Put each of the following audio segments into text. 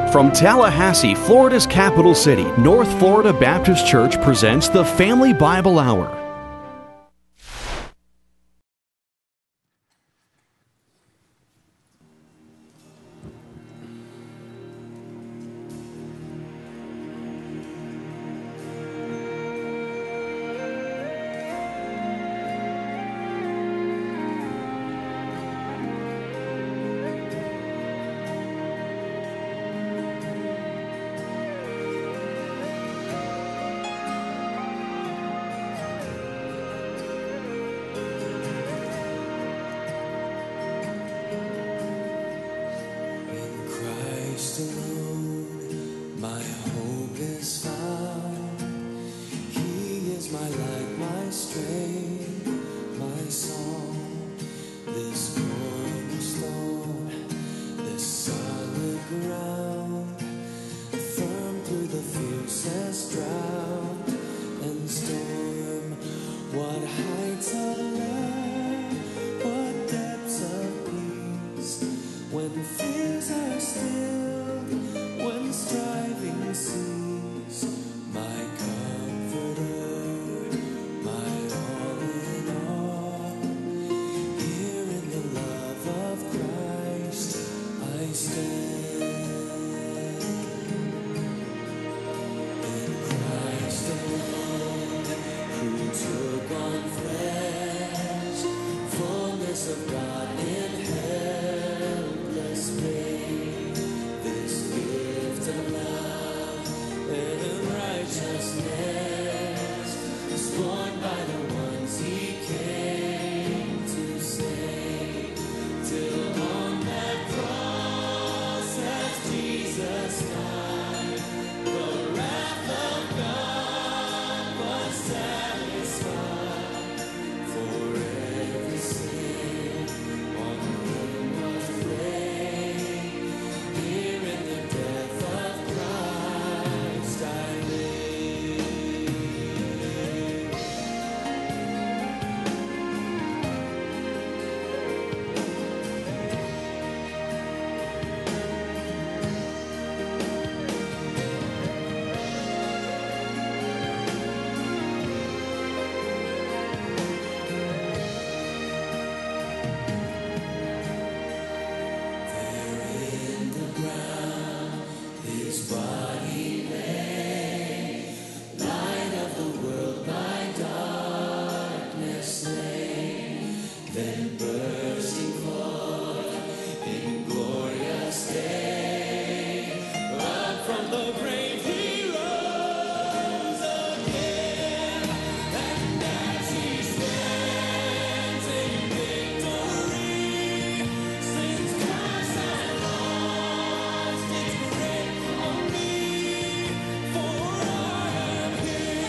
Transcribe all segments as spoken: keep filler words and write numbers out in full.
From Tallahassee, Florida's capital city, North Florida Baptist Church presents the Family Bible Hour.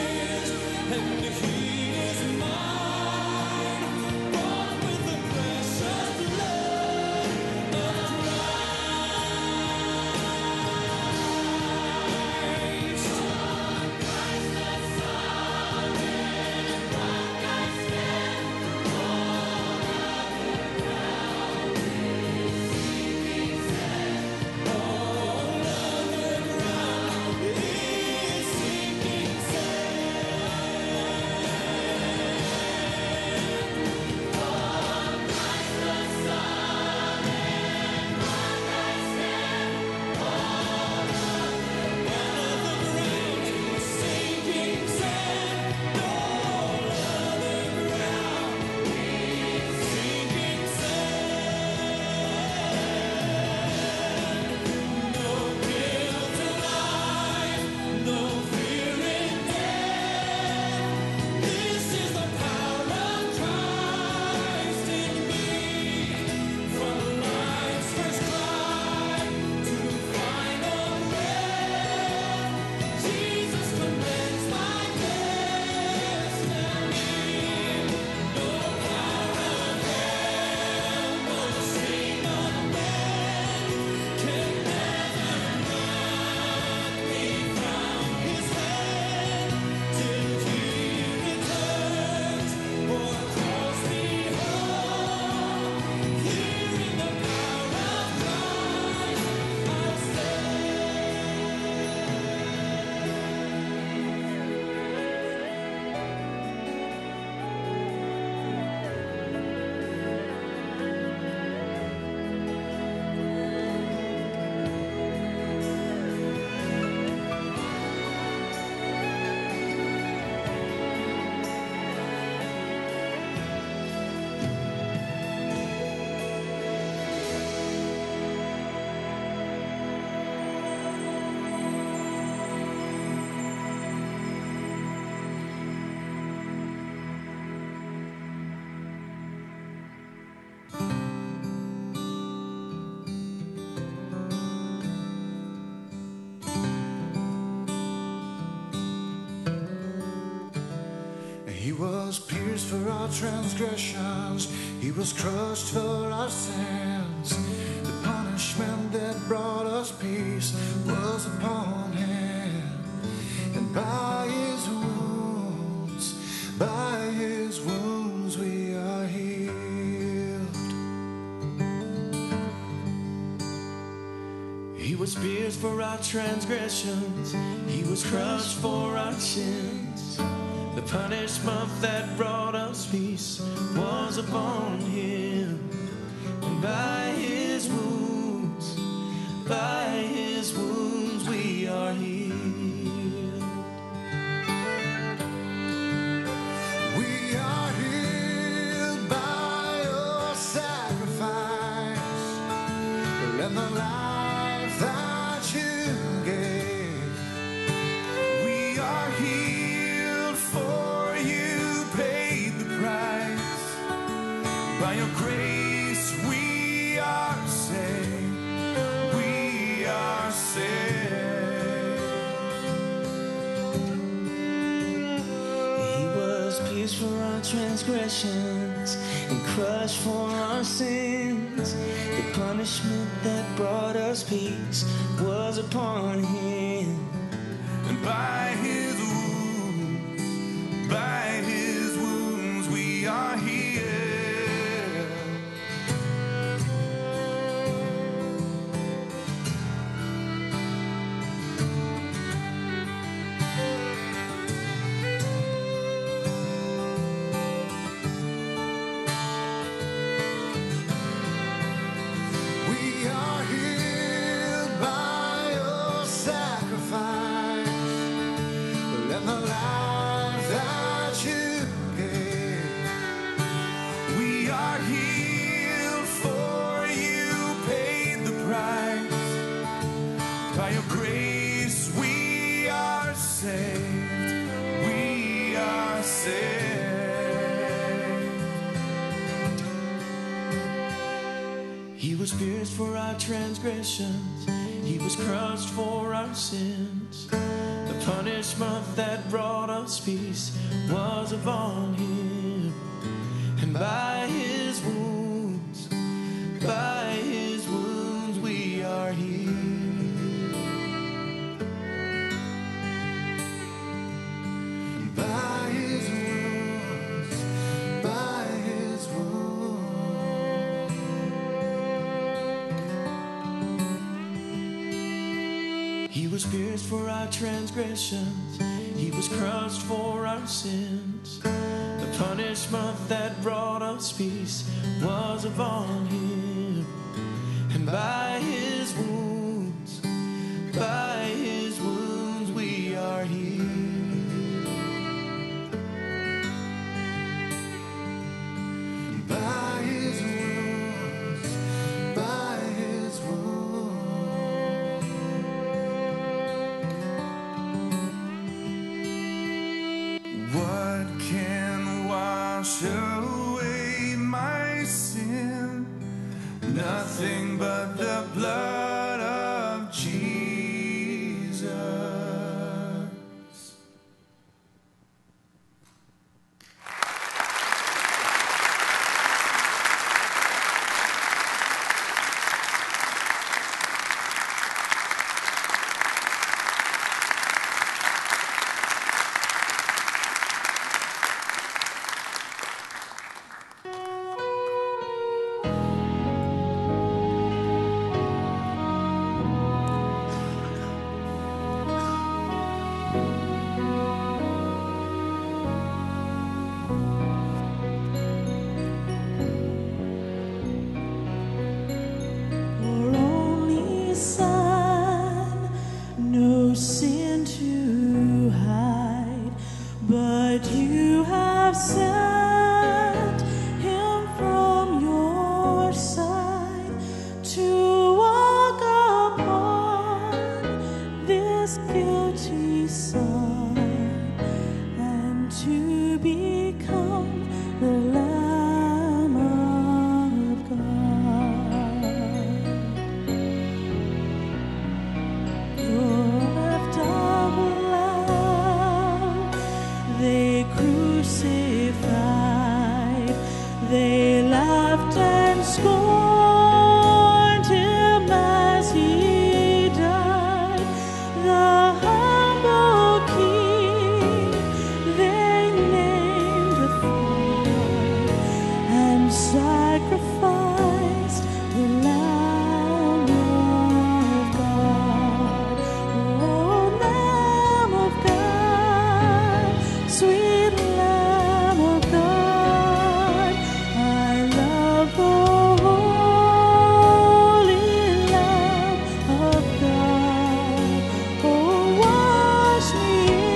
He is mine, bought with the precious was pierced for our transgressions, he was crushed for our sins. The punishment that brought us peace was upon him, and by his wounds, by his wounds we are healed. He was pierced for our transgressions, he was crushed for our sins. The punishment that brought us peace was upon him, and by his wounds, by his wounds we are healed. We are healed by your sacrifice, and the life that you gave. We are healed, for you paid the price. By your grace we are saved. We are saved. He was pierced for our transgressions and crushed for our sins. The punishment that brought us peace was upon him, and by his wounds, by his wounds we are healed. We are healed by your sacrifice, and the life that you gave. We are healed, for you paid the price. By your grace we are saved. We are saved. He was pierced for our transgressions, he was crushed for our sins. The punishment that brought us peace was upon him, and by his wounds, by his wounds we are healed. By his wounds, by his wounds. He was pierced for our transgressions, he was crushed for our sins. The punishment that brought us peace was upon him, and by his wounds, by his wounds we are healed. By his wounds, by his wounds. What can wash away my sin? Nothing but the blood of Jesus. laughed and scorned him as he died. The humble king they named a thorn and sacrificed the Lamb of God. Oh, Lamb of God, sweet Lamb of God, I love the holy Lamb of God. Oh, wash me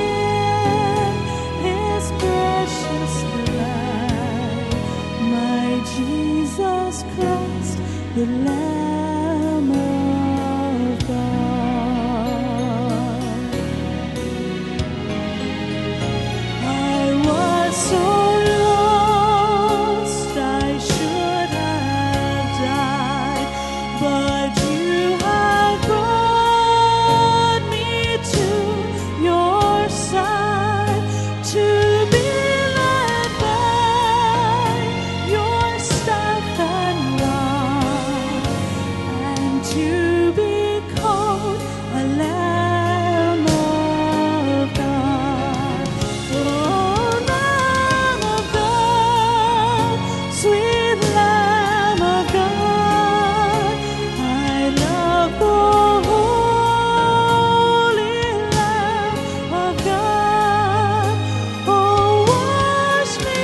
in His precious blood, my Jesus Christ, the Lamb of God. I was so lost, I should have died, but you have brought me to your side, to be led by your staff and rod, and to be called a Lamb of God. Oh, Lamb of God, sweet Lamb of God, I love the holy Lamb of God. Oh, wash me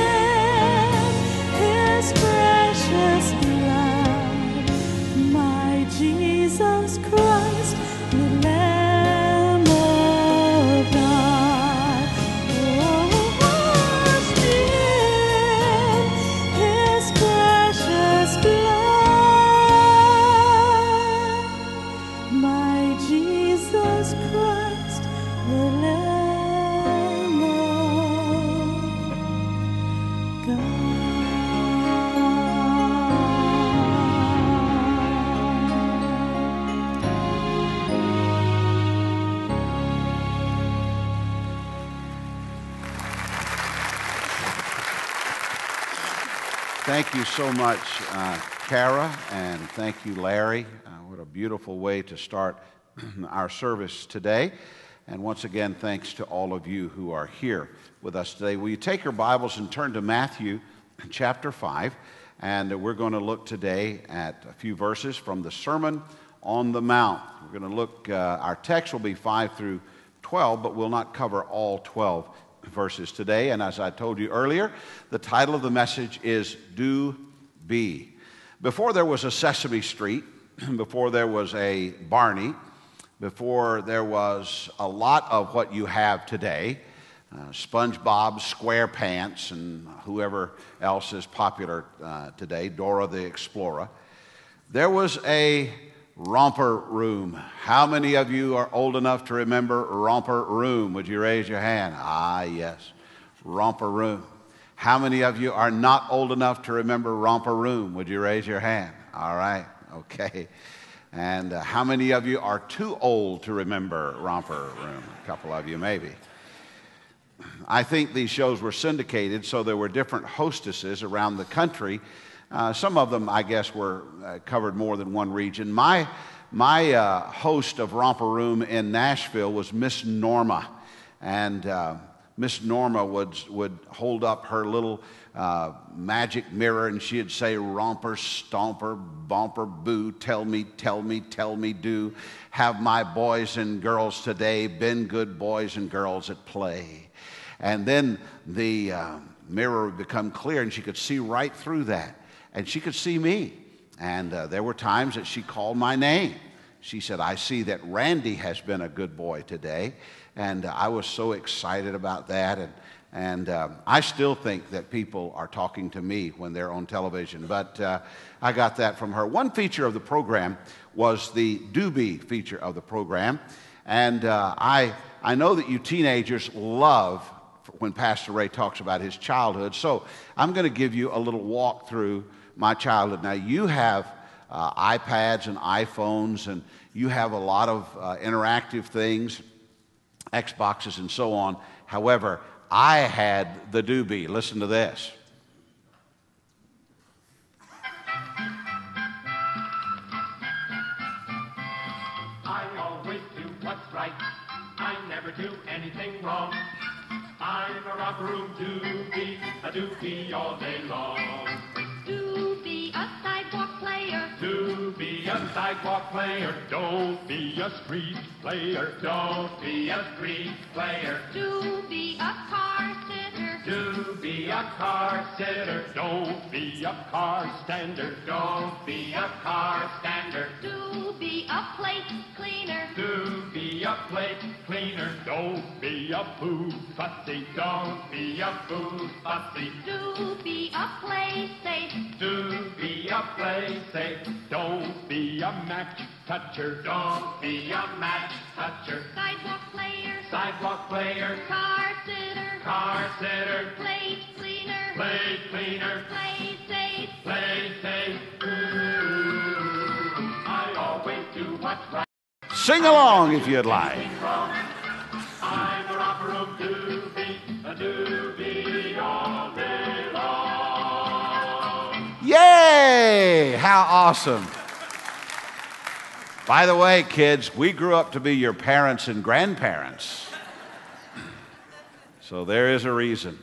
in His precious blood, my Jesus Christ, the Lamb of God. Oh, wash me in His precious blood, my Jesus Christ, the Lamb of Thank you so much, uh, Kara, and thank you, Larry. Uh, what a beautiful way to start our service today. And once again, thanks to all of you who are here with us today. Will you take your Bibles and turn to Matthew chapter five? And we're going to look today at a few verses from the Sermon on the Mount. We're going to look, uh, our text will be five through twelve, but we'll not cover all twelve verses today. And as I told you earlier, the title of the message is Do Be. Before there was a Sesame Street, before there was a Barney, before there was a lot of what you have today, uh, SpongeBob SquarePants and whoever else is popular uh, today, Dora the Explorer, there was a romper room. How many of you are old enough to remember romper room? Would you raise your hand? Ah, yes, romper room. How many of you are not old enough to remember romper room? Would you raise your hand? All right, okay. And uh, how many of you are too old to remember romper room? A couple of you maybe. I think these shows were syndicated, so there were different hostesses around the country. Uh, some of them, I guess, were uh, covered more than one region. My, my uh, host of Romper Room in Nashville was Miss Norma. And uh, Miss Norma would, would hold up her little uh, magic mirror, and she'd say, "Romper, stomper, bumper, boo, tell me, tell me, tell me, do. Have my boys and girls today been good boys and girls at play?" And then the uh, mirror would become clear, and she could see right through that. And she could see me. And uh, there were times that she called my name. She said, "I see that Randy has been a good boy today." And uh, I was so excited about that. And, and uh, I still think that people are talking to me when they're on television. But uh, I got that from her. One feature of the program was the doobie feature of the program. And uh, I, I know that you teenagers love when Pastor Ray talks about his childhood. So I'm going to give you a little walk through my childhood. Now, you have uh, iPads and iPhones, and you have a lot of uh, interactive things, Xboxes and so on. However, I had the doobie. Listen to this. right. I never do anything wrong. I'm a romper room doobie, a doobie all day long. To be a sidewalk player. To be a sidewalk player. Don't be a street player. Don't be a street player. To be a car sitter. To be a car sitter. Don't be a car stander. Don't be a car stander. To be a plate cleaner. To be a plate cleaner. Don't be a food fussy. Don't be a food fussy. To be a play safe. To be a play safe. Don't be a match toucher. Don't be a match toucher. Sidewalk player. Sidewalk player. Car sitter. Car sitter. Plate cleaner. Plate cleaner. Play safe. Play safe. Ooh, I always do what's right. Sing along if you'd like. I'm a romper room doobie, a doobie all day long. Yay! How awesome. By the way, kids, we grew up to be your parents and grandparents. So there is a reason.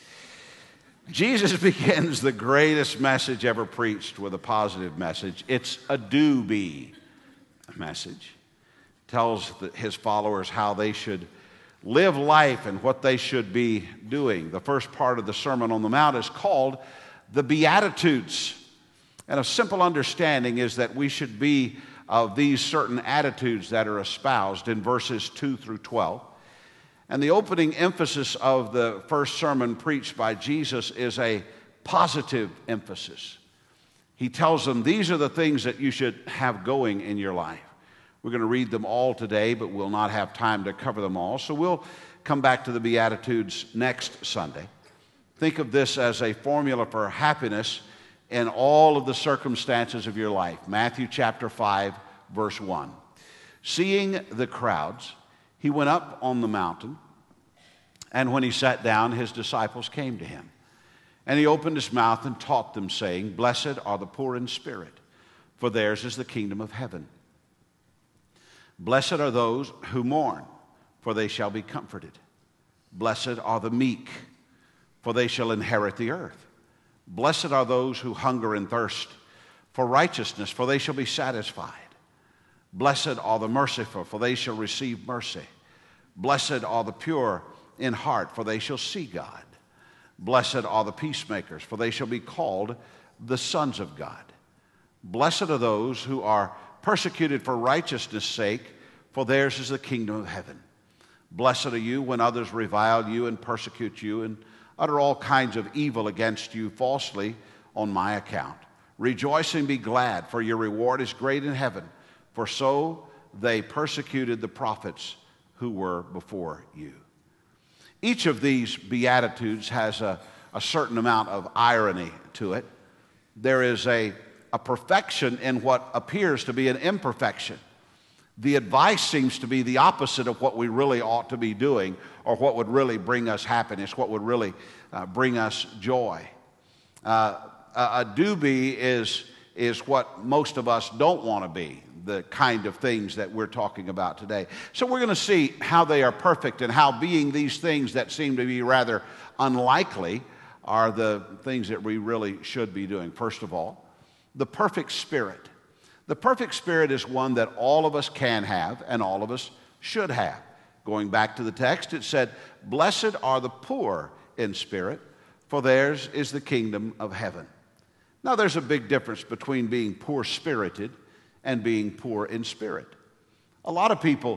Jesus begins the greatest message ever preached with a positive message. It's a do-be message. Tells the, his followers how they should live life and what they should be doing. The first part of the Sermon on the Mount is called the Beatitudes. And a simple understanding is that we should be of these certain attitudes that are espoused in verses two through twelve. And the opening emphasis of the first sermon preached by Jesus is a positive emphasis. He tells them these are the things that you should have going in your life. We're going to read them all today, but we'll not have time to cover them all. So we'll come back to the Beatitudes next Sunday. Think of this as a formula for happiness in all of the circumstances of your life. Matthew chapter five, verse one. Seeing the crowds, he went up on the mountain, and when he sat down, his disciples came to him. And he opened his mouth and taught them, saying, Blessed are the poor in spirit, for theirs is the kingdom of heaven. Blessed are those who mourn, for they shall be comforted. Blessed are the meek, for they shall inherit the earth. Blessed are those who hunger and thirst for righteousness, for they shall be satisfied. Blessed are the merciful, for they shall receive mercy. Blessed are the pure in heart, for they shall see God. Blessed are the peacemakers, for they shall be called the sons of God. Blessed are those who are persecuted for righteousness' sake, for theirs is the kingdom of heaven. Blessed are you when others revile you and persecute you and utter all kinds of evil against you falsely on my account. Rejoice and be glad, for your reward is great in heaven, for so they persecuted the prophets who were before you. Each of these Beatitudes has a, a certain amount of irony to it. There is a a perfection in what appears to be an imperfection. The advice seems to be the opposite of what we really ought to be doing, or what would really bring us happiness, what would really uh, bring us joy. Uh, a, a do-be is, is what most of us don't want to be, the kind of things that we're talking about today. So we're going to see how they are perfect and how being these things that seem to be rather unlikely are the things that we really should be doing. First of all, the perfect spirit. The perfect spirit is one that all of us can have and all of us should have. Going back to the text, it said, Blessed are the poor in spirit, for theirs is the kingdom of heaven. Now, there's a big difference between being poor-spirited and being poor in spirit. A lot of people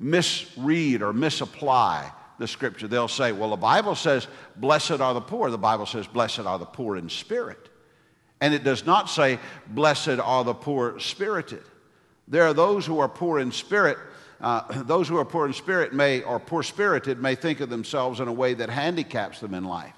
misread or misapply the scripture. They'll say, well, the Bible says, Blessed are the poor. The Bible says, Blessed are the poor in spirit. And it does not say, Blessed are the poor-spirited. There are those who are poor in spirit. Uh, those who are poor in spirit may, or poor-spirited, may think of themselves in a way that handicaps them in life.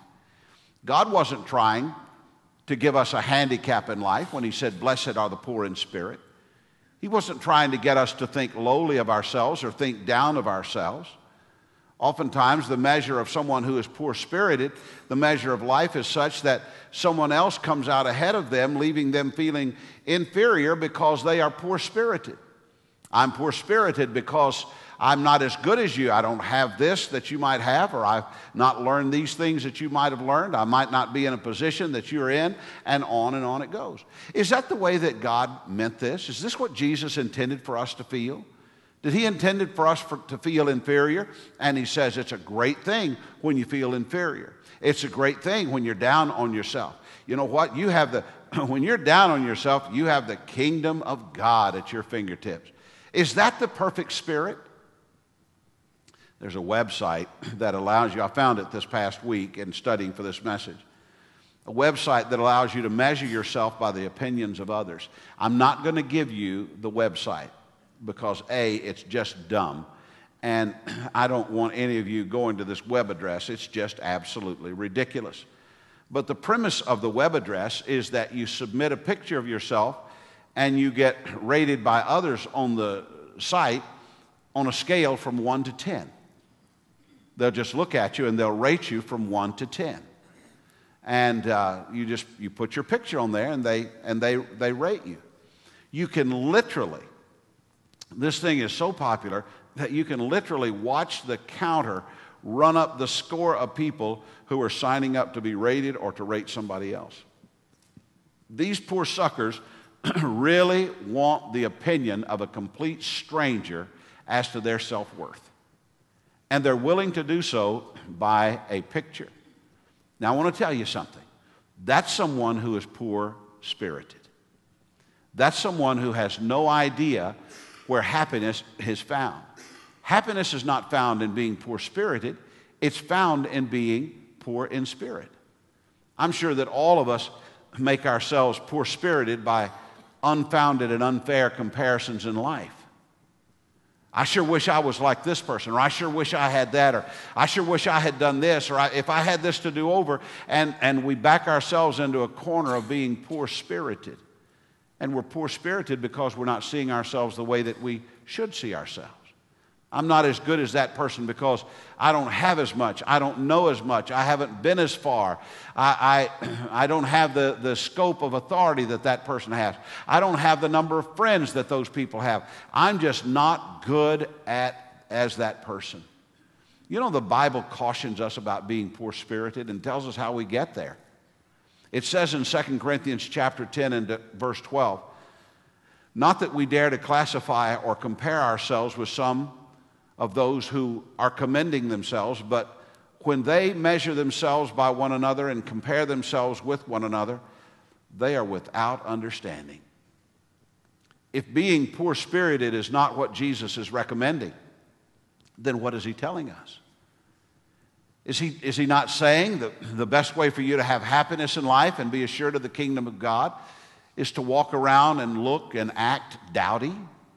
God wasn't trying to give us a handicap in life when he said, Blessed are the poor in spirit. He wasn't trying to get us to think lowly of ourselves or think down of ourselves. Oftentimes, the measure of someone who is poor-spirited, the measure of life is such that someone else comes out ahead of them, leaving them feeling inferior because they are poor-spirited. I'm poor-spirited because I'm not as good as you. I don't have this that you might have, or I've not learned these things that you might have learned. I might not be in a position that you're in, and on and on it goes. Is that the way that God meant this? Is this what Jesus intended for us to feel? Did he intend for us for, to feel inferior? And he says it's a great thing when you feel inferior. It's a great thing when you're down on yourself. You know what? You have the, when you're down on yourself, you have the kingdom of God at your fingertips. Is that the perfect spirit? There's a website that allows you, I found it this past week in studying for this message, a website that allows you to measure yourself by the opinions of others. I'm not going to give you the website because A, it's just dumb, and I don't want any of you going to this web address. It's just absolutely ridiculous. But the premise of the web address is that you submit a picture of yourself and you get rated by others on the site on a scale from one to ten. They'll just look at you and they'll rate you from one to ten. And uh, you just you put your picture on there and they and they they rate you. You can literally, this thing is so popular that you can literally watch the counter run up the score of people who are signing up to be rated or to rate somebody else. These poor suckers really want the opinion of a complete stranger as to their self-worth. And they're willing to do so by a picture. Now, I want to tell you something. That's someone who is poor-spirited. That's someone who has no idea where happiness is found. Happiness is not found in being poor-spirited. It's found in being poor in spirit. I'm sure that all of us make ourselves poor-spirited by unfounded and unfair comparisons in life. I sure wish I was like this person, or I sure wish I had that, or I sure wish I had done this, or I, if I had this to do over, and, and we back ourselves into a corner of being poor-spirited. And we're poor-spirited because we're not seeing ourselves the way that we should see ourselves. I'm not as good as that person because I don't have as much. I don't know as much. I haven't been as far. I, I, I don't have the, the scope of authority that that person has. I don't have the number of friends that those people have. I'm just not good at as that person. You know, the Bible cautions us about being poor-spirited and tells us how we get there. It says in Second Corinthians chapter ten and verse twelve, not that we dare to classify or compare ourselves with some of those who are commending themselves, but when they measure themselves by one another and compare themselves with one another, they are without understanding. If being poor-spirited is not what Jesus is recommending, then what is he telling us? Is he, is he not saying that the best way for you to have happiness in life and be assured of the kingdom of God is to walk around and look and act dowdy?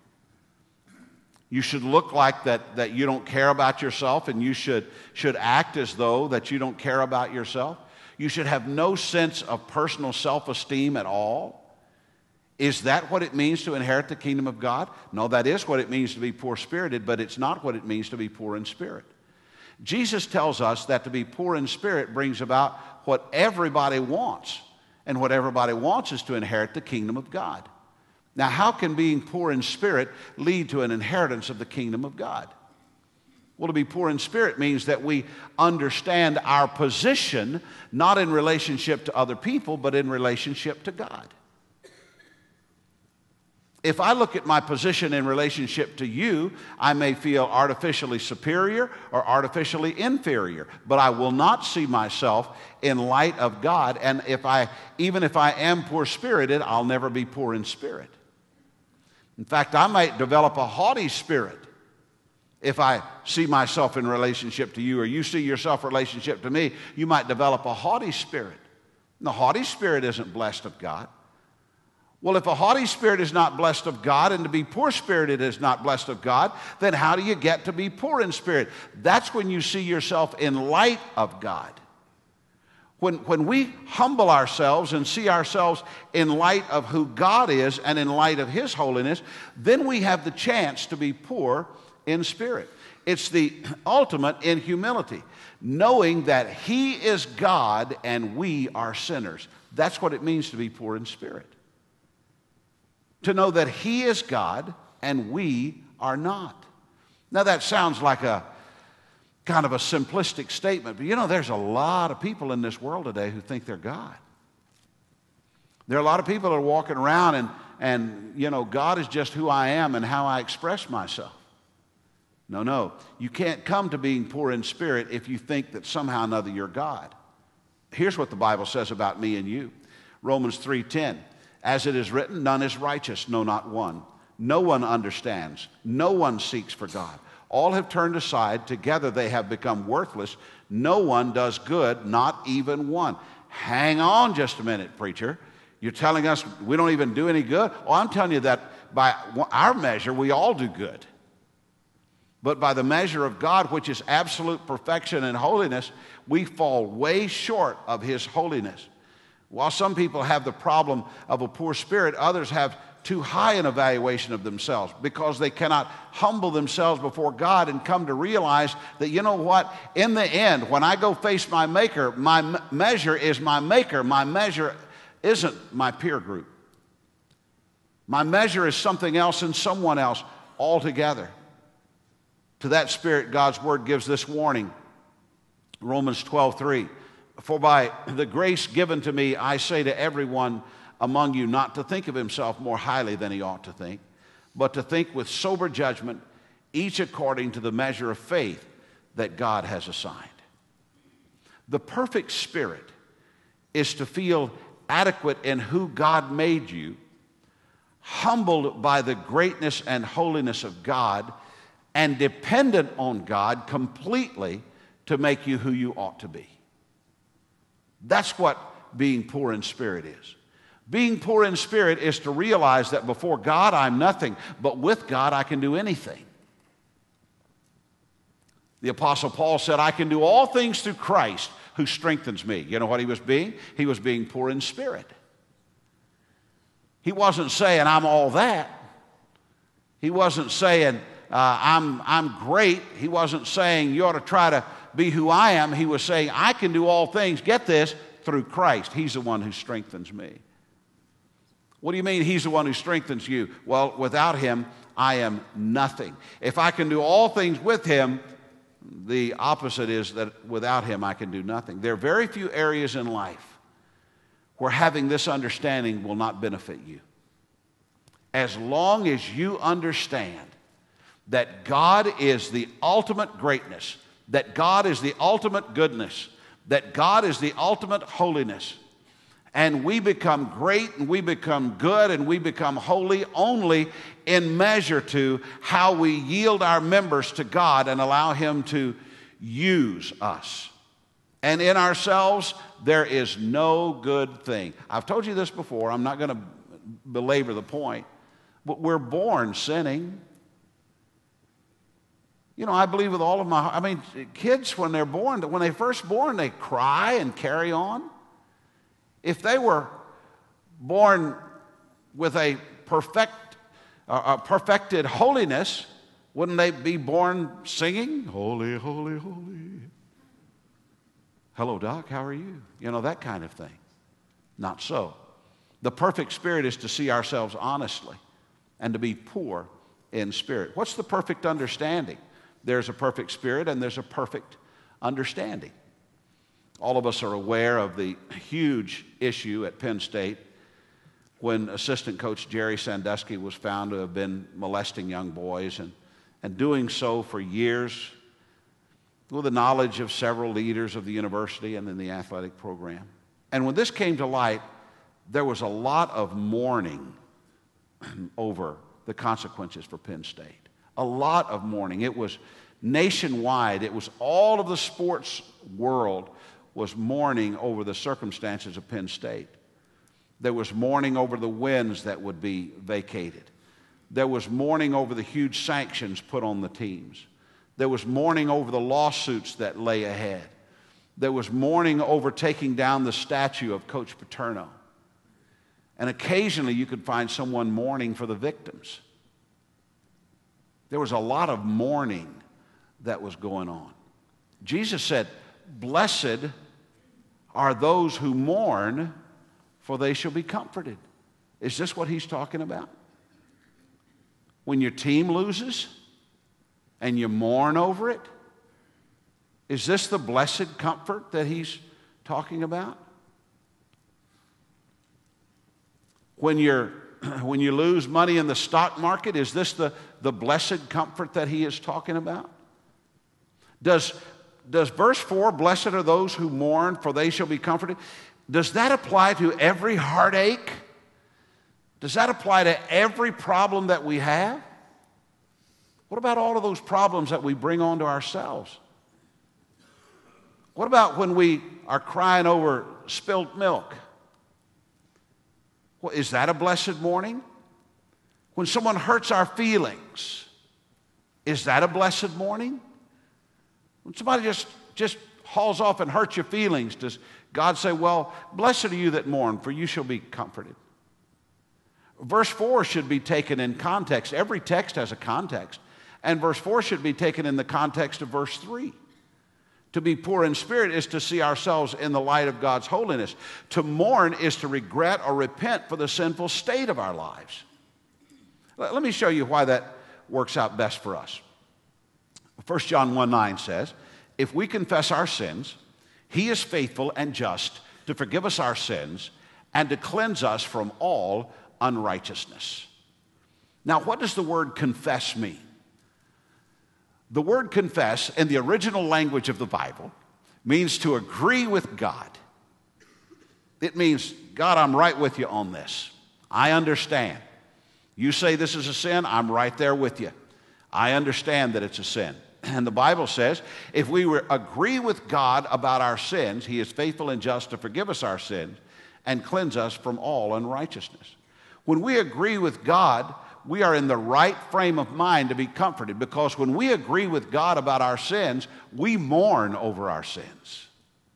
You should look like that, that you don't care about yourself, and you should, should act as though that you don't care about yourself. You should have no sense of personal self-esteem at all. Is that what it means to inherit the kingdom of God? No, that is what it means to be poor-spirited, but it's not what it means to be poor in spirit. Jesus tells us that to be poor in spirit brings about what everybody wants, and what everybody wants is to inherit the kingdom of God. Now, how can being poor in spirit lead to an inheritance of the kingdom of God? Well, to be poor in spirit means that we understand our position not in relationship to other people, but in relationship to God. If I look at my position in relationship to you, I may feel artificially superior or artificially inferior, but I will not see myself in light of God. And if I, even if I am poor-spirited, I'll never be poor in spirit. In fact, I might develop a haughty spirit if I see myself in relationship to you, or you see yourself in relationship to me. You might develop a haughty spirit. And the haughty spirit isn't blessed of God. Well, if a haughty spirit is not blessed of God, and to be poor-spirited is not blessed of God, then how do you get to be poor in spirit? That's when you see yourself in light of God. When, when we humble ourselves and see ourselves in light of who God is and in light of His holiness, then we have the chance to be poor in spirit. It's the ultimate in humility, knowing that He is God and we are sinners. That's what it means to be poor in spirit. To know that He is God and we are not. Now that sounds like a kind of a simplistic statement, but you know, there's a lot of people in this world today who think they're God. There are a lot of people that are walking around and, and you know, God is just who I am and how I express myself. No, no. You can't come to being poor in spirit if you think that somehow or another you're God. Here's what the Bible says about me and you. Romans three ten. As it is written, none is righteous, no, not one. No one understands. No one seeks for God. All have turned aside. Together they have become worthless. No one does good, not even one. Hang on just a minute, preacher. You're telling us we don't even do any good? Oh, I'm telling you that by our measure, we all do good. But by the measure of God, which is absolute perfection and holiness, we fall way short of His holiness. While some people have the problem of a poor spirit, others have too high an evaluation of themselves because they cannot humble themselves before God and come to realize that, you know what, in the end, when I go face my Maker, my me- measure is my Maker. My measure isn't my peer group. My measure is something else and someone else altogether. To that spirit, God's Word gives this warning. Romans twelve three. For by the grace given to me, I say to everyone among you not to think of himself more highly than he ought to think, but to think with sober judgment, each according to the measure of faith that God has assigned. The perfect spirit is to feel adequate in who God made you, humbled by the greatness and holiness of God, and dependent on God completely to make you who you ought to be. That's what being poor in spirit is. Being poor in spirit is to realize that before God I'm nothing, but with God I can do anything. The Apostle Paul said, I can do all things through Christ who strengthens me. You know what he was being? He was being poor in spirit. He wasn't saying I'm all that. He wasn't saying uh, I'm, I'm great. He wasn't saying you ought to try to be who I am. He was saying I can do all things, get this, through Christ. He's the one who strengthens me. What do you mean He's the one who strengthens you? Well, without Him, I am nothing. If I can do all things with Him, the opposite is that without Him, I can do nothing. There are very few areas in life where having this understanding will not benefit you. As long as you understand that God is the ultimate greatness, that God is the ultimate goodness, that God is the ultimate holiness, and we become great and we become good and we become holy only in measure to how we yield our members to God and allow Him to use us. And in ourselves, there is no good thing. I've told you this before. I'm not going to belabor the point. But we're born sinning. You know, I believe with all of my heart. I mean, kids, when they're born, when they first born, they cry and carry on. If they were born with a perfect, uh, a perfected holiness, wouldn't they be born singing? Holy, holy, holy. Hello, Doc, how are you? You know, that kind of thing. Not so. The perfect spirit is to see ourselves honestly and to be poor in spirit. What's the perfect understanding? There's a perfect spirit and there's a perfect understanding. All of us are aware of the huge issue at Penn State when assistant coach Jerry Sandusky was found to have been molesting young boys and, and doing so for years with the knowledge of several leaders of the university and in the athletic program. And when this came to light, there was a lot of mourning over the consequences for Penn State. A lot of mourning. It was nationwide. It was all of the sports world was mourning over the circumstances of Penn State. There was mourning over the wins that would be vacated. There was mourning over the huge sanctions put on the teams. There was mourning over the lawsuits that lay ahead. There was mourning over taking down the statue of Coach Paterno. And occasionally you could find someone mourning for the victims. There was a lot of mourning that was going on. Jesus said, "Blessed are those who mourn, for they shall be comforted." Is this what He's talking about? When your team loses? and you mourn over it? Is this the blessed comfort that he's talking about? When you're when you lose money in the stock market, is this the, the blessed comfort that he is talking about? Does, does verse four, blessed are those who mourn, for they shall be comforted, does that apply to every heartache? Does that apply to every problem that we have? What about all of those problems that we bring onto ourselves? What about when we are crying over spilt milk? Well, is that a blessed mourning? When someone hurts our feelings, is that a blessed mourning? When somebody just, just hauls off and hurts your feelings, does God say, well, blessed are you that mourn, for you shall be comforted? Verse four should be taken in context. Every text has a context. And verse four should be taken in the context of verse three. To be poor in spirit is to see ourselves in the light of God's holiness. To mourn is to regret or repent for the sinful state of our lives. Let me show you why that works out best for us. First John one nine says, if we confess our sins, he is faithful and just to forgive us our sins and to cleanse us from all unrighteousness. Now, what does the word confess mean? The word confess in the original language of the Bible means to agree with God. It means, God, I'm right with you on this. I understand. You say this is a sin, I'm right there with you. I understand that it's a sin. And the Bible says, if we were, agree with God about our sins, he is faithful and just to forgive us our sins and cleanse us from all unrighteousness. When we agree with God, we are in the right frame of mind to be comforted, because when we agree with God about our sins, we mourn over our sins.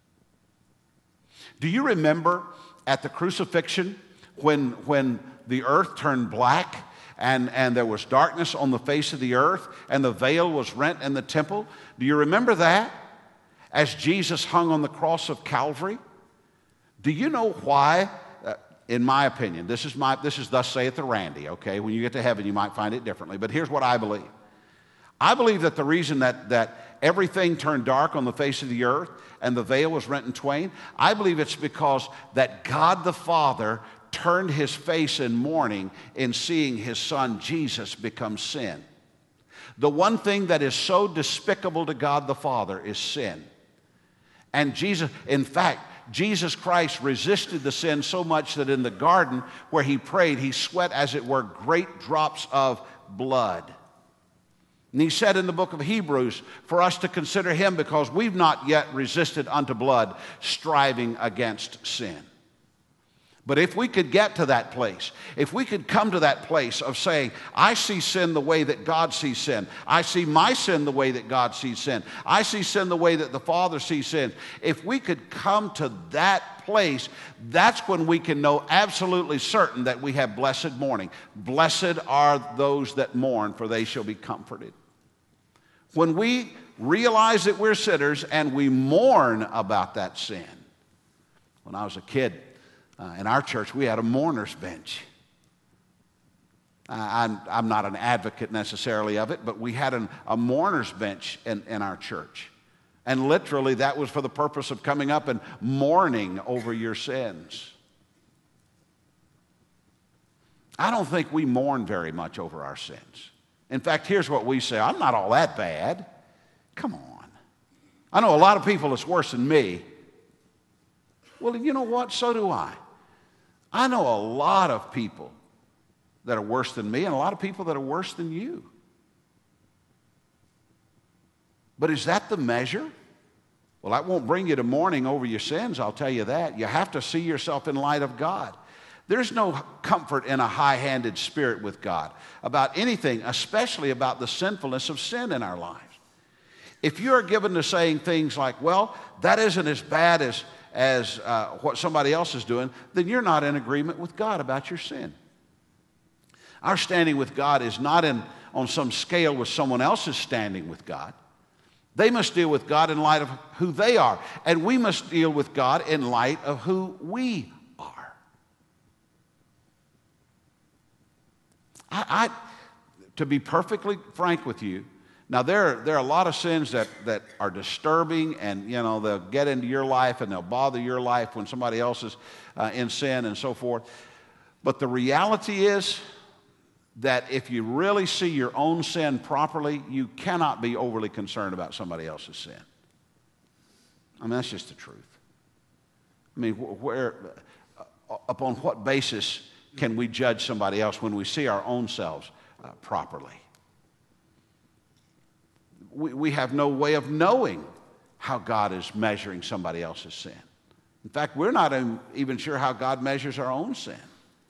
Do you remember at the crucifixion when, when the earth turned black and, and there was darkness on the face of the earth and the veil was rent in the temple? Do you remember that? As Jesus hung on the cross of Calvary? Do you know why? In my opinion, this is my this is thus saith the Randy, okay? When you get to heaven, you might find it differently. But here's what I believe. I believe that the reason that, that everything turned dark on the face of the earth and the veil was rent in twain, I believe it's because that God the Father turned his face in mourning in seeing his son Jesus become sin. The one thing that is so despicable to God the Father is sin. And Jesus, in fact, Jesus Christ resisted the sin so much that in the garden where he prayed, he sweat, as it were, great drops of blood. And he said in the book of Hebrews for us to consider him because we've not yet resisted unto blood, striving against sin. But if we could get to that place, if we could come to that place of saying, I see sin the way that God sees sin. I see my sin the way that God sees sin. I see sin the way that the Father sees sin. If we could come to that place, that's when we can know absolutely certain that we have blessed mourning. Blessed are those that mourn, for they shall be comforted. When we realize that we're sinners and we mourn about that sin. When I was a kid, Uh, in our church, we had a mourner's bench. Uh, I'm, I'm not an advocate necessarily of it, but we had an, a mourner's bench in, in our church. And literally, that was for the purpose of coming up and mourning over your sins. I don't think we mourn very much over our sins. In fact, here's what we say: I'm not all that bad. Come on. I know a lot of people that's worse than me. Well, you know what? So do I. I know a lot of people that are worse than me and a lot of people that are worse than you. But is that the measure? Well, that won't bring you to mourning over your sins, I'll tell you that. You have to see yourself in light of God. There's no comfort in a high-handed spirit with God about anything, especially about the sinfulness of sin in our lives. If you're given to saying things like, well, that isn't as bad as as uh, what somebody else is doing, then you're not in agreement with God about your sin. Our standing with God is not in, on some scale with someone else's standing with God. They must deal with God in light of who they are, and we must deal with God in light of who we are. I, I to be perfectly frank with you, Now, there, there are a lot of sins that, that are disturbing, and, you know, they'll get into your life and they'll bother your life when somebody else is uh, in sin and so forth. But the reality is that if you really see your own sin properly, you cannot be overly concerned about somebody else's sin. I mean, that's just the truth. I mean, where, uh, upon what basis can we judge somebody else when we see our own selves uh, properly? We, we have no way of knowing how God is measuring somebody else's sin. In fact, we're not even sure how God measures our own sin.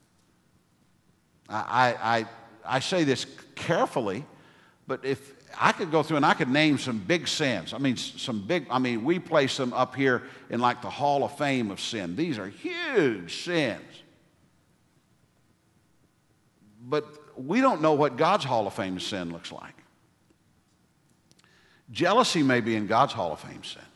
I, I, I say this carefully, but if I could go through and I could name some big sins. I mean, some big, I mean, we place them up here in like the Hall of Fame of sin. These are huge sins. But we don't know what God's Hall of Fame of sin looks like. Jealousy may be in God's Hall of Fame sin.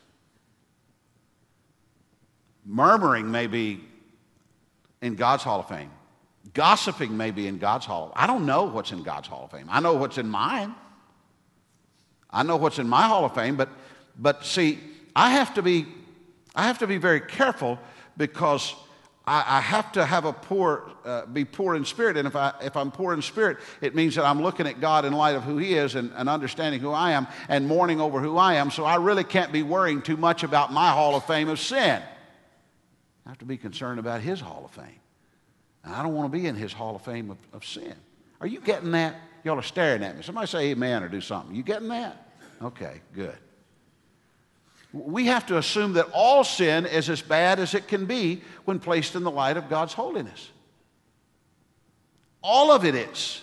Murmuring may be in God's Hall of Fame. Gossiping may be in God's Hall of Fame. I don't know what's in God's Hall of Fame. I know what's in mine. I know what's in my Hall of Fame, but, but see, I have to be, I have to be very careful because I, I have to have a poor, uh, be poor in spirit. And if, I, if I'm poor in spirit, it means that I'm looking at God in light of who He is and, and understanding who I am and mourning over who I am. So I really can't be worrying too much about my Hall of Fame of sin. I have to be concerned about His Hall of Fame. And I don't want to be in His Hall of Fame of, of sin. Are you getting that? Y'all are staring at me. Somebody say amen or do something. You getting that? Okay, good. We have to assume that all sin is as bad as it can be when placed in the light of God's holiness. All of it is.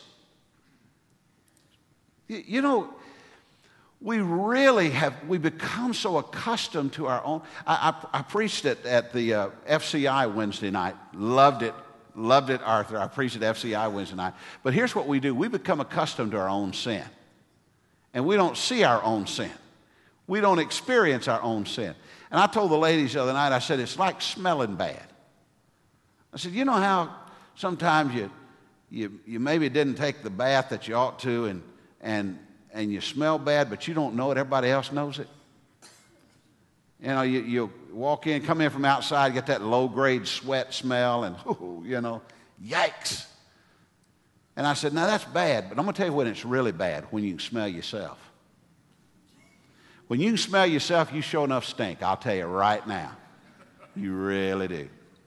You, you know, we really have, we become so accustomed to our own. I, I, I preached it at the uh, F C I Wednesday night. Loved it. Loved it, Arthur. I preached at F C I Wednesday night. But here's what we do. We become accustomed to our own sin. And we don't see our own sin. We don't experience our own sin. And I told the ladies the other night, I said, it's like smelling bad. I said, you know how sometimes you, you, you maybe didn't take the bath that you ought to and, and, and you smell bad, but you don't know it. Everybody else knows it. You know, you, you walk in, come in from outside, get that low-grade sweat smell, and, ooh, you know, yikes. And I said, now that's bad, but I'm going to tell you when it's really bad, when you can smell yourself. When you can smell yourself, you sure enough stink, I'll tell you right now. You really do.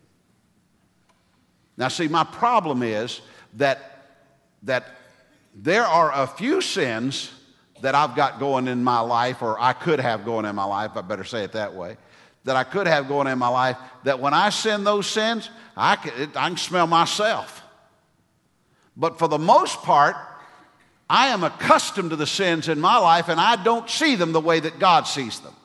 Now, see, my problem is that, that there are a few sins that I've got going in my life, or I could have going in my life, I better say it that way, that I could have going in my life, that when I sin those sins, I can, I can smell myself. But for the most part, I am accustomed to the sins in my life, and I don't see them the way that God sees them.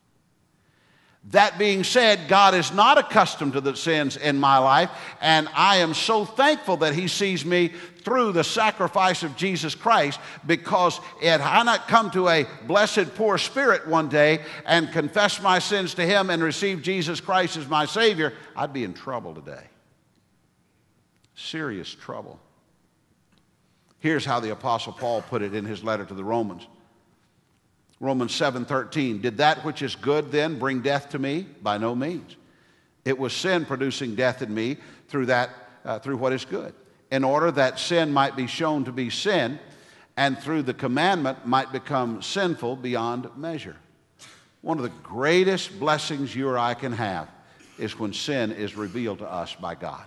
That being said, God is not accustomed to the sins in my life, and I am so thankful that He sees me through the sacrifice of Jesus Christ, because had I not come to a blessed poor spirit one day and confess my sins to Him and receive Jesus Christ as my Savior, I'd be in trouble today. Serious trouble. Here's how the Apostle Paul put it in his letter to the Romans. Romans seven thirteen, did that which is good then bring death to me? By no means. It was sin producing death in me through that, uh, through what is good, in order that sin might be shown to be sin, and through the commandment might become sinful beyond measure. One of the greatest blessings you or I can have is when sin is revealed to us by God.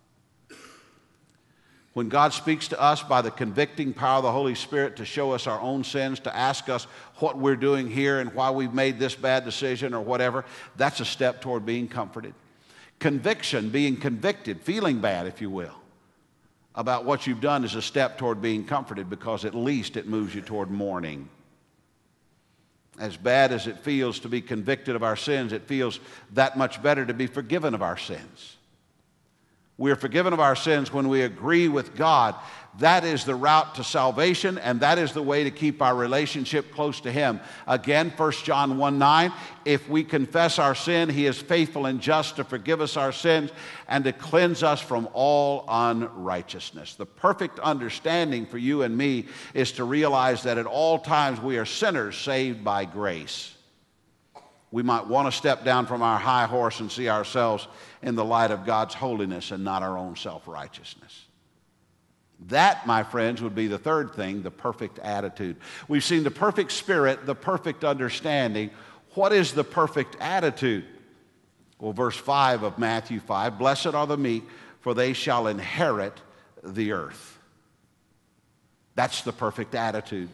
When God speaks to us by the convicting power of the Holy Spirit to show us our own sins, to ask us what we're doing here and why we've made this bad decision or whatever, that's a step toward being comforted. Conviction, being convicted, feeling bad, if you will, about what you've done is a step toward being comforted, because at least it moves you toward mourning. As bad as it feels to be convicted of our sins, it feels that much better to be forgiven of our sins. We are forgiven of our sins when we agree with God. That is the route to salvation, and that is the way to keep our relationship close to Him. Again, First John one nine, if we confess our sin, He is faithful and just to forgive us our sins and to cleanse us from all unrighteousness. The perfect understanding for you and me is to realize that at all times we are sinners saved by grace. We might want to step down from our high horse and see ourselves in the light of God's holiness and not our own self-righteousness. That, my friends, would be the third thing, the perfect attitude. We've seen the perfect spirit, the perfect understanding. What is the perfect attitude? Well, verse five of Matthew five, blessed are the meek, for they shall inherit the earth. That's the perfect attitude.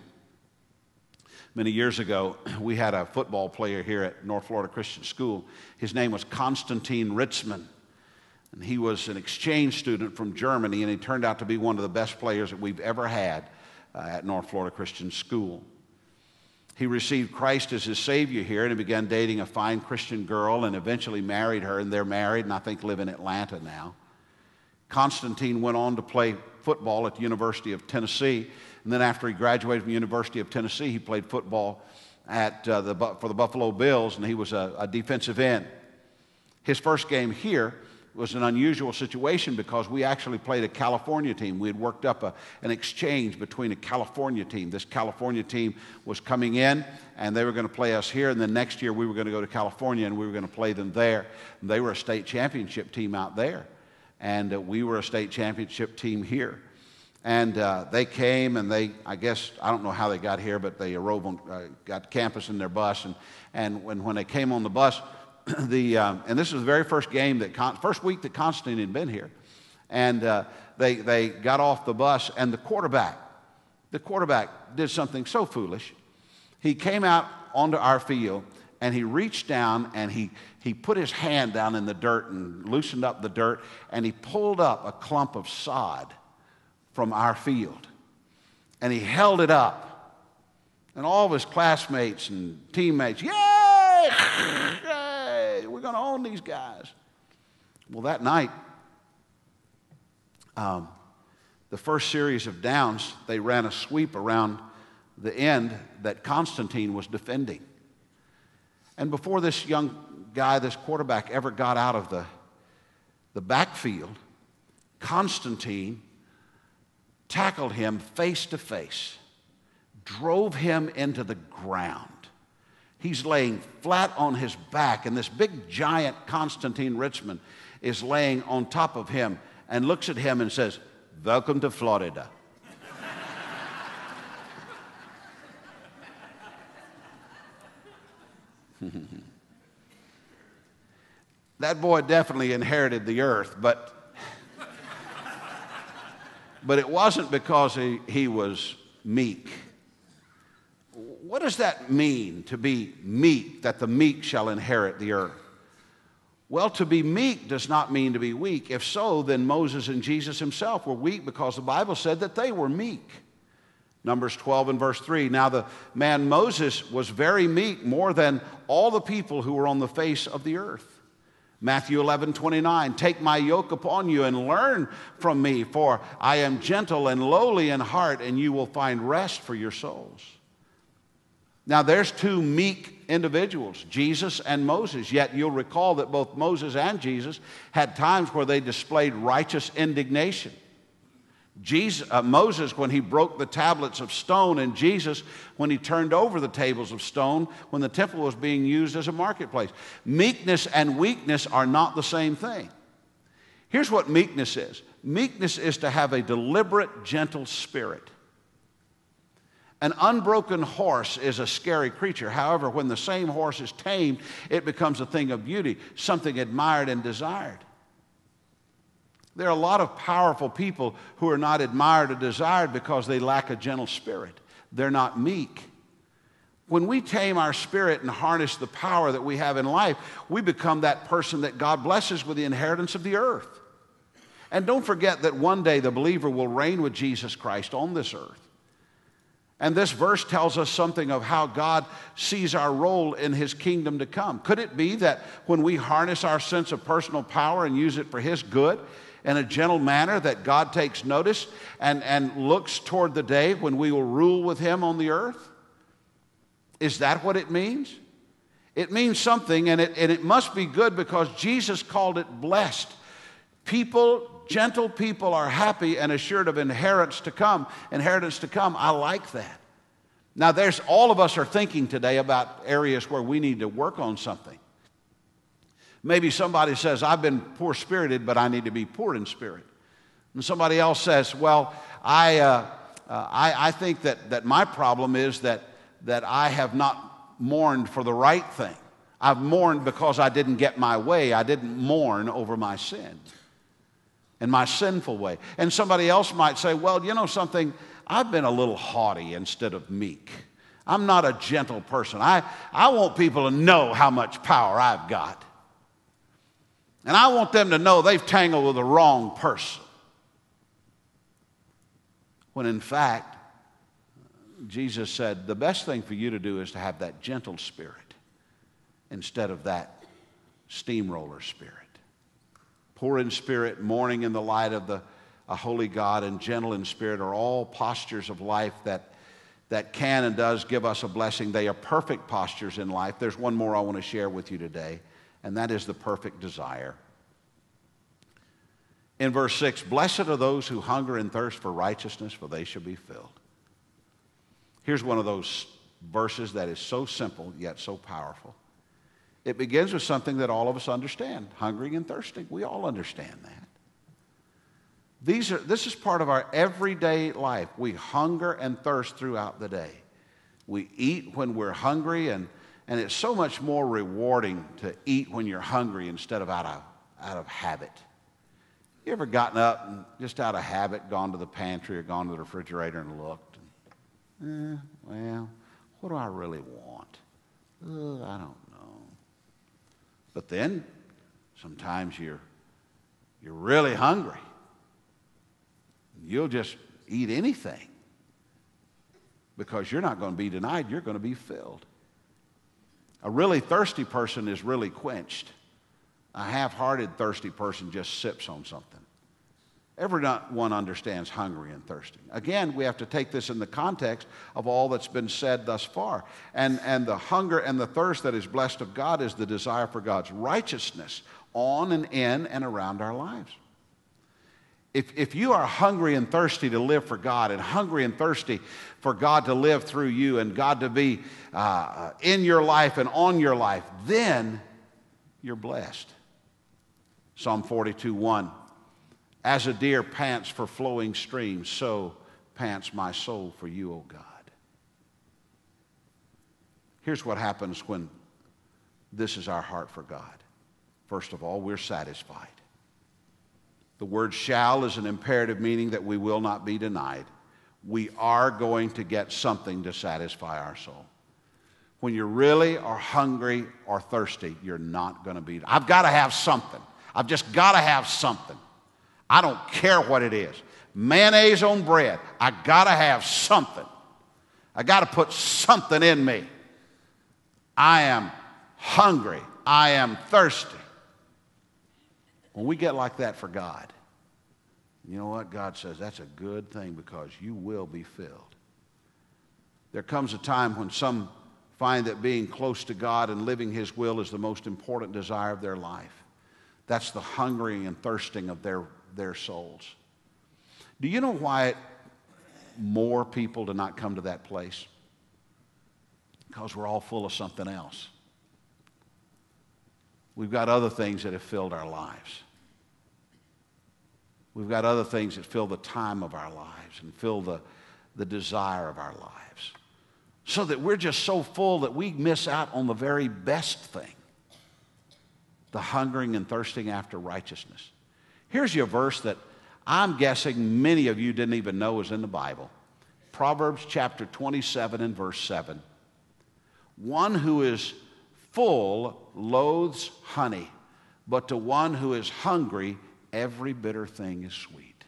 Many years ago, we had a football player here at North Florida Christian School. His name was Konstantin Ritzman. And he was an exchange student from Germany, and he turned out to be one of the best players that we've ever had uh, at North Florida Christian School. He received Christ as his Savior here, and he began dating a fine Christian girl and eventually married her, and they're married and I think live in Atlanta now. Konstantin went on to play football at the University of Tennessee. And then after he graduated from the University of Tennessee, he played football at, uh, the, for the Buffalo Bills, and he was a, a defensive end. His first game here was an unusual situation because we actually played a California team. We had worked up a, an exchange between a California team. This California team was coming in, and they were going to play us here, and then next year we were going to go to California, and we were going to play them there. And they were a state championship team out there, and uh, we were a state championship team here. And uh, they came, and they, I guess, I don't know how they got here, but they arrived on, uh, got to campus in their bus. And, and when, when they came on the bus, the, um, and this was the very first game, that Con- first week that Constantine had been here. And uh, they, they got off the bus, and the quarterback, the quarterback did something so foolish. He came out onto our field, and he reached down, and he, he put his hand down in the dirt and loosened up the dirt, and he pulled up a clump of sod from our field, and he held it up, and all of his classmates and teammates, yay, yay, we're going to own these guys. Well, that night, um, the first series of downs, they ran a sweep around the end that Constantine was defending. And before this young guy, this quarterback, ever got out of the, the backfield, Constantine tackled him face to face, drove him into the ground. He's laying flat on his back, and this big giant Konstantin Ritzman is laying on top of him and looks at him and says, "Welcome to Florida." That boy definitely inherited the earth, but But it wasn't because he, he was meek. What does that mean, to be meek, that the meek shall inherit the earth? Well, to be meek does not mean to be weak. If so, then Moses and Jesus himself were weak because the Bible said that they were meek. Numbers twelve and verse three, now the man Moses was very meek, more than all the people who were on the face of the earth. Matthew eleven twenty-nine, take my yoke upon you and learn from me, for I am gentle and lowly in heart, and you will find rest for your souls. Now there's two meek individuals, Jesus and Moses, yet you'll recall that both Moses and Jesus had times where they displayed righteous indignation. Jesus, uh, Moses when he broke the tablets of stone, and Jesus when he turned over the tables of stone when the temple was being used as a marketplace. Meekness and weakness are not the same thing. Here's what meekness is. Meekness is to have a deliberate, gentle spirit. An unbroken horse is a scary creature. However, when the same horse is tamed, it becomes a thing of beauty, something admired and desired. There are a lot of powerful people who are not admired or desired because they lack a gentle spirit. They're not meek. When we tame our spirit and harness the power that we have in life, we become that person that God blesses with the inheritance of the earth. And don't forget that one day the believer will reign with Jesus Christ on this earth. And this verse tells us something of how God sees our role in His kingdom to come. Could it be that when we harness our sense of personal power and use it for His good, in a gentle manner, that God takes notice and, and looks toward the day when we will rule with him on the earth? Is that what it means? It means something, and it, and it must be good, because Jesus called it blessed. People, gentle people, are happy and assured of inheritance to come. Inheritance to come. I like that. Now, there's all of us are thinking today about areas where we need to work on something. Maybe somebody says, I've been poor-spirited, but I need to be poor in spirit. And somebody else says, well, I, uh, uh, I, I think that, that my problem is that, that I have not mourned for the right thing. I've mourned because I didn't get my way. I didn't mourn over my sin and my sinful way. And somebody else might say, well, you know something, I've been a little haughty instead of meek. I'm not a gentle person. I, I want people to know how much power I've got. And I want them to know they've tangled with the wrong person. When in fact, Jesus said, the best thing for you to do is to have that gentle spirit instead of that steamroller spirit. Poor in spirit, mourning in the light of the a holy God, and gentle in spirit are all postures of life that, that can and does give us a blessing. They are perfect postures in life. There's one more I want to share with you today, and that is the perfect desire. In verse six, blessed are those who hunger and thirst for righteousness, for they shall be filled. Here's one of those verses that is so simple yet so powerful. It begins with something that all of us understand, hungering and thirsting. We all understand that. These are, this is part of our everyday life. We hunger and thirst throughout the day. We eat when we're hungry, and, and it's so much more rewarding to eat when you're hungry instead of out of, out of habit. You ever gotten up and just out of habit gone to the pantry or gone to the refrigerator and looked? And, eh, well, what do I really want? Uh, I don't know. But then sometimes you're, you're really hungry. You'll just eat anything because you're not going to be denied. You're going to be filled. A really thirsty person is really quenched. A half-hearted thirsty person just sips on something. Everyone understands hungry and thirsting. Again, we have to take this in the context of all that's been said thus far. And, and the hunger and the thirst that is blessed of God is the desire for God's righteousness on and in and around our lives. If, if you are hungry and thirsty to live for God, and hungry and thirsty for God to live through you and God to be uh, in your life and on your life, then you're blessed. Psalm forty-two, one, as a deer pants for flowing streams, so pants my soul for you, O God. Here's what happens when this is our heart for God. First of all, we're satisfied. The word shall is an imperative, meaning that we will not be denied. We are going to get something to satisfy our soul. When you really are hungry or thirsty, you're not going to be. I've got to have something. I've just got to have something. I don't care what it is. Mayonnaise on bread. I got to have something. I got to put something in me. I am hungry. I am thirsty. When we get like that for God, you know what? God says that's a good thing because you will be filled. There comes a time when some find that being close to God and living His will is the most important desire of their life. That's the hungering and thirsting of their, their souls. Do you know why more people do not come to that place? Because we're all full of something else. We've got other things that have filled our lives. We've got other things that fill the time of our lives and fill the, the desire of our lives. So that we're just so full that we miss out on the very best thing. The hungering and thirsting after righteousness. Here's your verse that I'm guessing many of you didn't even know was in the Bible. Proverbs chapter twenty-seven and verse seven. One who is full loathes honey, but to one who is hungry, every bitter thing is sweet.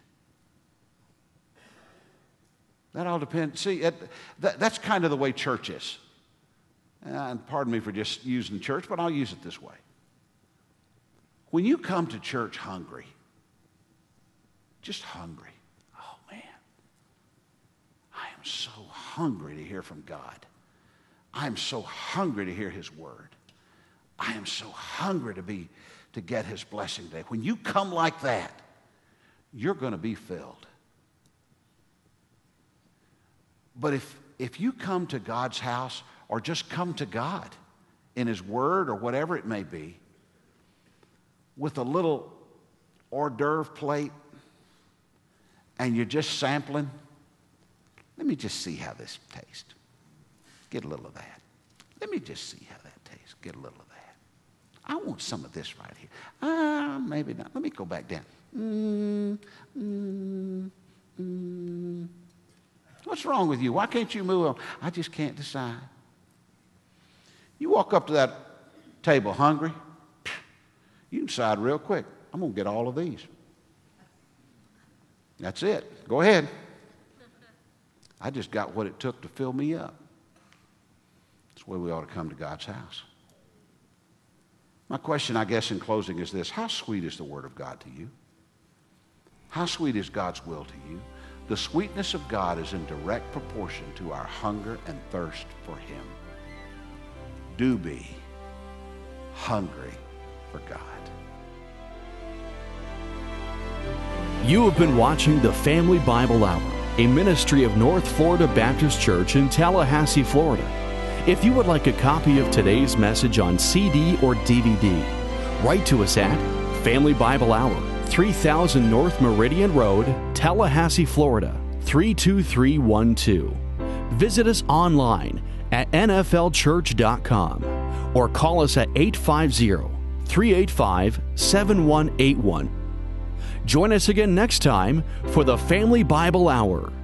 That all depends. See, it, that, that's kind of the way church is. And pardon me for just using church, but I'll use it this way. When you come to church hungry, just hungry. Oh, man. I am so hungry to hear from God. I am so hungry to hear His Word. I am so hungry to be, to get His blessing today. When you come like that, you're going to be filled. But if, if you come to God's house, or just come to God in His Word or whatever it may be, with a little hors d'oeuvre plate, and you're just sampling, let me just see how this tastes. Get a little of that. Let me just see how that tastes. Get a little of that. I want some of this right here. Ah, maybe not. Let me go back down. Mm, mm, mm. What's wrong with you? Why can't you move on? I just can't decide. You walk up to that table hungry, you can decide real quick. I'm going to get all of these. That's it. Go ahead. I just got what it took to fill me up. That's the way we ought to come to God's house. My question, I guess, in closing is this. How sweet is the Word of God to you? How sweet is God's will to you? The sweetness of God is in direct proportion to our hunger and thirst for Him. Do be hungry for God. You have been watching the Family Bible Hour, a ministry of North Florida Baptist Church in Tallahassee, Florida. If you would like a copy of today's message on C D or D V D, write to us at Family Bible Hour, three thousand North Meridian Road, Tallahassee, Florida, three two three one two. Visit us online at N F L church dot com or call us at eight five zero, three eight five, seven one eight one. Join us again next time for the Family Bible Hour.